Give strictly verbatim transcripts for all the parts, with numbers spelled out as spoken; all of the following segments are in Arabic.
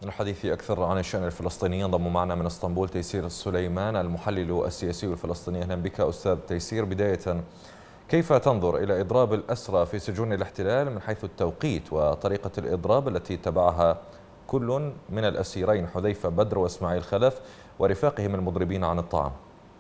للحديث أكثر عن الشأن الفلسطيني ينضم معنا من اسطنبول تيسير السليمان المحلل السياسي الفلسطيني. أهلا بك أستاذ تيسير. بداية، كيف تنظر إلى إضراب الأسرى في سجون الاحتلال من حيث التوقيت وطريقة الإضراب التي اتبعها كل من الأسيرين حذيفة بدر وإسماعيل خلف ورفاقهم المضربين عن الطعام؟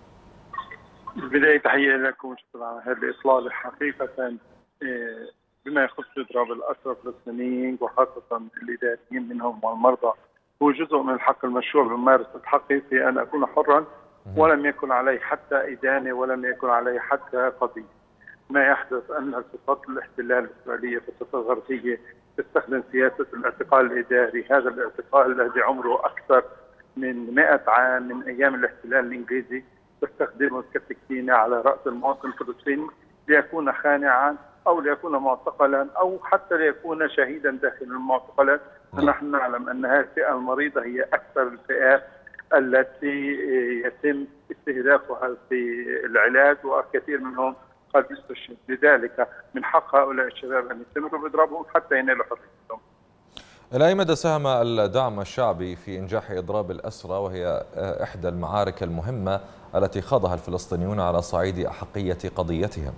بالبداية تحية لكم وشكرا على هذا الإطلال. حقيقة بما يخص إضراب الأسرى الفلسطينيين وخاصة الإداريين منهم والمرضى، هو جزء من الحق المشروع بممارسة حقي في أن أكون حرا، ولم يكن علي حتى إدانة ولم يكن علي حتى قضية. ما يحدث أن السلطات الاحتلال الإسرائيلية في الضفة الغربية تستخدم سياسة الاعتقال الإداري، هذا الاعتقال الذي عمره أكثر من مئة عام من أيام الاحتلال الإنجليزي، تستخدمه كسكينة على رأس المواطن الفلسطيني ليكون خانعا أو ليكون معتقلا أو حتى ليكون شهيدا داخل المعتقلات. نحن نعلم أن هذه الفئة المريضة هي أكثر الفئات التي يتم استهدافها في العلاج، وكثير منهم قد يستشهد. لذلك من حق هؤلاء الشباب أن يستمروا بإضرابهم حتى ينالوا حريتهم. إلى أي مدى ساهم الدعم الشعبي في إنجاح إضراب الأسرى، وهي إحدى المعارك المهمة التي خاضها الفلسطينيون على صعيد أحقية قضيتهم؟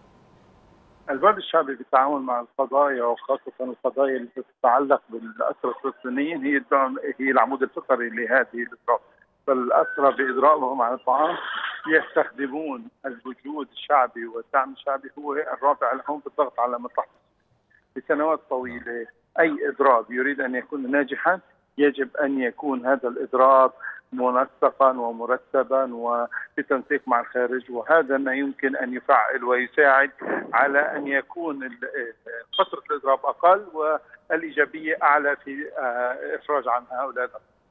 البعد الشعبي بالتعامل مع القضايا وخاصة القضايا التي تتعلق بالأسرى الفلسطينيين هي هي العمود الفقري لهذه الإضراب. فالأسرى بإضرابهم على الطعام يستخدمون الوجود الشعبي والدعم الشعبي هو الرافع لهم في الضغط على مصلحة. لسنوات طويلة أي إضراب يريد أن يكون ناجحا يجب أن يكون هذا الإضراب منسقا ومرتبا وبتنسيق مع الخارج، وهذا ما يمكن أن يفعل ويساعد على أن يكون فترة الإضراب أقل والإيجابية أعلى في إفراج عن هؤلاء.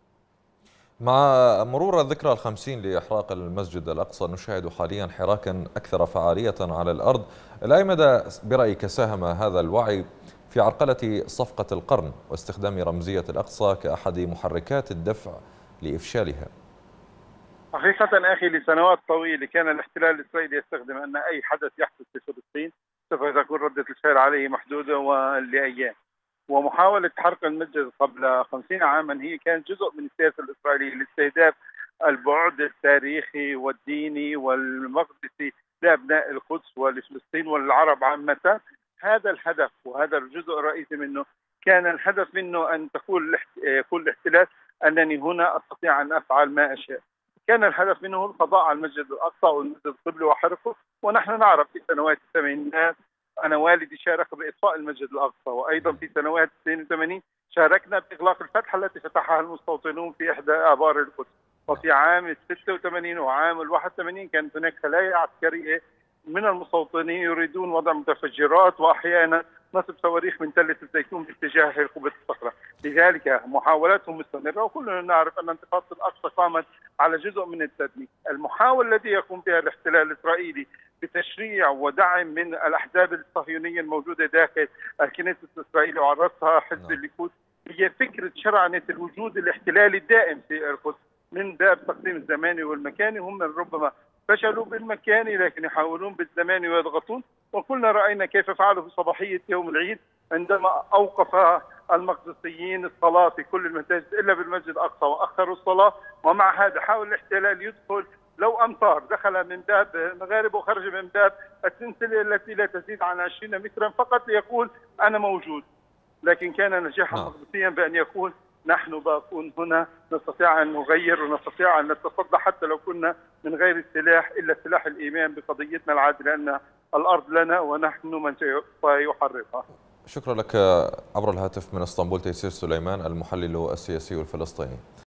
مع مرور الذكرى الخمسين لإحراق المسجد الأقصى نشاهد حاليا حراكا أكثر فعالية على الأرض. إلى أي مدى برأيك ساهم هذا الوعي في عرقلة صفقة القرن واستخدام رمزية الأقصى كأحد محركات الدفع لإفشالها؟ حقيقة أخي لسنوات طويلة كان الاحتلال الإسرائيلي يستخدم أن أي حدث يحدث في فلسطين سوف تكون ردة الفعل عليه محدودة ولأيام. ومحاولة حرق المسجد قبل خمسين عاما هي كانت جزء من السياسة الإسرائيلية لاستهداف البعد التاريخي والديني والمقدسي لأبناء القدس ولفلسطين والعرب عامة. هذا الهدف وهذا الجزء الرئيسي منه كان الهدف منه أن تقول يقول الاحتلال أنني هنا أستطيع أن أفعل ما أشاء. كان الهدف منه القضاء على المسجد الأقصى والمسجد القبلي وحرقه. ونحن نعرف في سنوات الثمانينات أنا والدي شارك بإطفاء المسجد الأقصى، وأيضا في سنوات اثنين وثمانين شاركنا بإغلاق الفتحة التي فتحها المستوطنون في إحدى آبار القدس. وفي عام ستة وثمانين وعام واحد وثمانين كانت هناك خلايا عسكرية من المستوطنين يريدون وضع متفجرات وأحيانا نصب صواريخ من تلة الزيتون باتجاه قبة الصخرة. لذلك محاولاتهم مستمرة، وكلنا نعرف أن انتفاضة الأقصى قامت على جزء من التدمير. المحاولة التي يقوم بها الاحتلال الإسرائيلي بتشريع ودعم من الأحزاب الصهيونية الموجودة داخل الكنيسة الإسرائيلية وعرفها حزب الليكود هي فكرة شرعنة الوجود الاحتلالي الدائم في القدس من باب تقسيم الزماني والمكاني. هم ربما فشلوا بالمكاني لكن يحاولون بالزمان ويضغطون، وكلنا رأينا كيف فعلوا في صباحية يوم العيد عندما أوقف المقدسيين الصلاة في كل المساجد إلا بالمسجد الأقصى وأخروا الصلاة. ومع هذا حاول الاحتلال يدخل لو أمطار، دخل من باب مغارب وخرج من باب السلسلة التي لا تزيد عن عشرين مترا فقط ليقول أنا موجود. لكن كان نجاحا مقدسيا بأن يقول نحن باقون هنا، نستطيع أن نغير ونستطيع أن نتصدى حتى لو كنا من غير السلاح إلا سلاح الإيمان بقضيتنا العادلة أن الأرض لنا ونحن من سيحررها. شكرا لك عبر الهاتف من اسطنبول تيسير سليمان المحلل السياسي الفلسطيني.